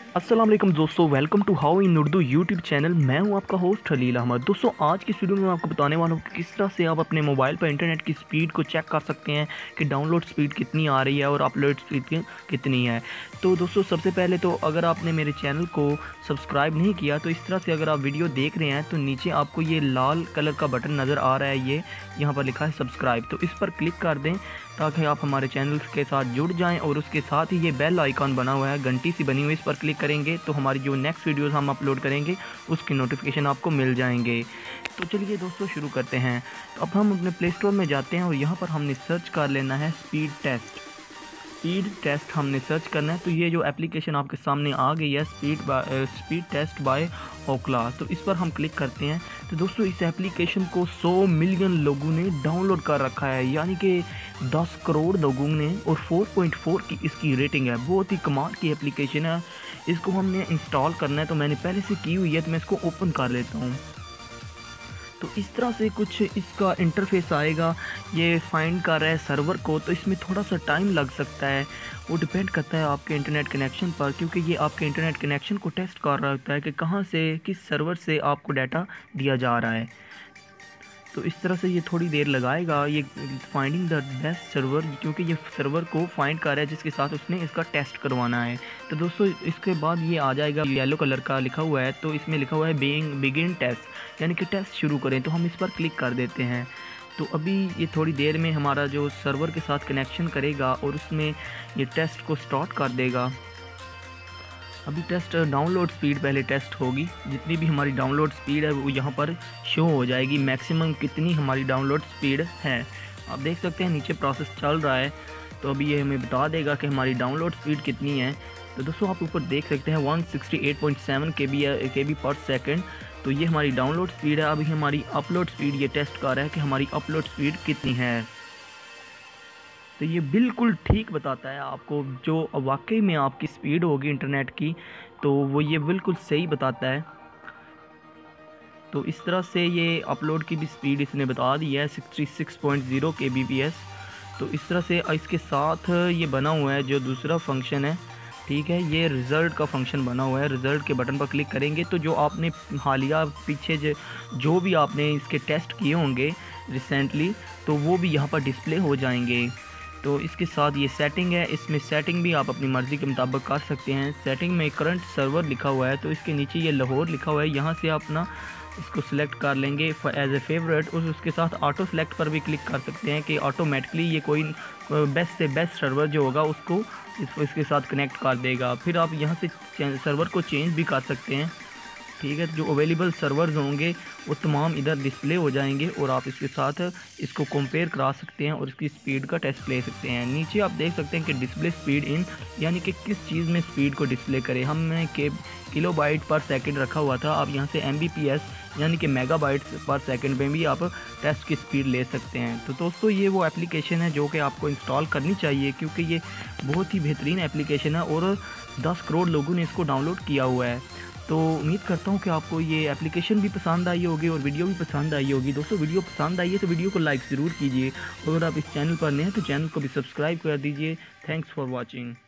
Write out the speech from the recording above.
अस्सलाम वालेकुम दोस्तों, welcome to how in Urdu YouTube channel. मैं हूं आपका होस्ट हलील अहमद। दोस्तों, आज की इस वीडियो में मैं आपको बताने वाला हूं कि किस तरह से आप अपने मोबाइल पर इंटरनेट की स्पीड को चेक कर सकते हैं कि डाउनलोड स्पीड कितनी आ रही है और अपलोड स्पीड कितनी है। तो दोस्तों, सबसे पहले तो अगर आपने मेरे चैनल को सब्सक्राइब नहीं किया तो इस तरह से अगर आप वीडियो देख रहे हैं तो नीचे आपको ये लाल कलर का बटन नज़र आ रहा है, ये यहाँ पर लिखा है सब्सक्राइब। तो इस पर क्लिक कर दें ताकि आप हमारे चैनल के साथ जुड़ जाएं। और उसके साथ ही ये बेल आइकॉन बना हुआ है, घंटी सी बनी हुई, इस पर क्लिक करेंगे तो हमारी जो नेक्स्ट वीडियोस हम अपलोड करेंगे उसकी नोटिफिकेशन आपको मिल जाएंगे। तो चलिए दोस्तों, शुरू करते हैं। तो अब हम अपने प्ले स्टोर में जाते हैं और यहाँ पर हमने सर्च कर लेना है स्पीड टेस्ट। स्पीड टेस्ट हमने सर्च करना है। तो ये जो एप्लीकेशन आपके सामने आ गई है, स्पीड टेस्ट बाय ओकला, तो इस पर हम क्लिक करते हैं। तो दोस्तों, इस एप्लीकेशन को 100 मिलियन लोगों ने डाउनलोड कर रखा है, यानी कि 10 करोड़ लोगों ने, और 4.4 की इसकी रेटिंग है। बहुत ही कमाल की एप्लीकेशन है। इसको हमने इंस्टॉल करना है, तो मैंने पहले से की हुई है, तो मैं इसको ओपन कर लेता हूँ। तो इस तरह से कुछ इसका इंटरफेस आएगा। ये फाइंड कर रहा है सर्वर को, तो इसमें थोड़ा सा टाइम लग सकता है। वो डिपेंड करता है आपके इंटरनेट कनेक्शन पर, क्योंकि ये आपके इंटरनेट कनेक्शन को टेस्ट कर रहा होता है कि कहाँ से, किस सर्वर से आपको डाटा दिया जा रहा है। तो इस तरह से ये थोड़ी देर लगाएगा, ये फाइंडिंग द बेस्ट सर्वर, क्योंकि ये सर्वर को फाइंड कर रहा है जिसके साथ उसने इसका टेस्ट करवाना है। तो दोस्तों, इसके बाद ये आ जाएगा, येलो कलर का लिखा हुआ है, तो इसमें लिखा हुआ है बिगिन टेस्ट, यानी कि टेस्ट शुरू करें। तो हम इस पर क्लिक कर देते हैं। तो अभी ये थोड़ी देर में हमारा जो सर्वर के साथ कनेक्शन करेगा और उसमें ये टेस्ट को स्टार्ट कर देगा। अभी टेस्ट डाउनलोड स्पीड पहले टेस्ट होगी। जितनी भी हमारी डाउनलोड स्पीड है वो यहाँ पर शो हो जाएगी, मैक्सिमम कितनी हमारी डाउनलोड स्पीड है। आप देख सकते हैं नीचे प्रोसेस चल रहा है, तो अभी ये हमें बता देगा कि हमारी डाउनलोड स्पीड कितनी है। तो दोस्तों, आप ऊपर देख सकते हैं 168.7 KB पर सेकंड। तो ये हमारी डाउनलोड स्पीड है। अभी हमारी अपलोड स्पीड ये टेस्ट कर रहा है कि हमारी अपलोड स्पीड कितनी है। तो ये बिल्कुल ठीक बताता है आपको, जो वाकई में आपकी स्पीड होगी इंटरनेट की, तो वो ये बिल्कुल सही बताता है। तो इस तरह से ये अपलोड की भी स्पीड इसने बता दी है, 66.0 kbps। तो इस तरह से इसके साथ ये बना हुआ है जो दूसरा फंक्शन है, ठीक है, ये रिज़ल्ट का फंक्शन बना हुआ है। रिज़ल्ट के बटन पर क्लिक करेंगे तो जो आपने हालिया पीछे जो भी आपने इसके टेस्ट किए होंगे रिसेंटली, तो वो भी यहाँ पर डिस्प्ले हो जाएंगे। तो इसके साथ ये सेटिंग है, इसमें सेटिंग भी आप अपनी मर्ज़ी के मुताबिक कर सकते हैं। सेटिंग में करंट सर्वर लिखा हुआ है, तो इसके नीचे ये लाहौर लिखा हुआ है, यहाँ से आप अपना इसको सिलेक्ट कर लेंगे एज ए फेवरेट। उसके साथ ऑटो सेलेक्ट पर भी क्लिक कर सकते हैं कि ऑटोमेटिकली ये कोई बेस्ट से बेस्ट सर्वर जो होगा उसको इसके साथ कनेक्ट कर देगा। फिर आप यहाँ से सर्वर को चेंज भी कर सकते हैं, ठीक है। जो अवेलेबल सर्वर्स होंगे वो तमाम इधर डिस्प्ले हो जाएंगे और आप इसके साथ इसको कंपेयर करा सकते हैं और इसकी स्पीड का टेस्ट ले सकते हैं। नीचे आप देख सकते हैं कि डिस्प्ले स्पीड इन, यानी कि किस चीज़ में स्पीड को डिस्प्ले करे। हमने किलोबाइट पर सेकंड रखा हुआ था, आप यहाँ से MBPS यानी कि मेगाबाइट पर सेकंड में भी आप टेस्ट की स्पीड ले सकते हैं। तो दोस्तों, ये वो एप्लीकेशन है जो कि आपको इंस्टॉल करनी चाहिए, क्योंकि ये बहुत ही बेहतरीन एप्लीकेशन है और 10 करोड़ लोगों ने इसको डाउनलोड किया हुआ है। तो उम्मीद करता हूँ कि आपको ये एप्लीकेशन भी पसंद आई होगी और वीडियो भी पसंद आई होगी। दोस्तों, वीडियो पसंद आई है तो वीडियो को लाइक ज़रूर कीजिए। अगर आप इस चैनल पर नए हैं तो चैनल को भी सब्सक्राइब कर दीजिए। Thanks for watching.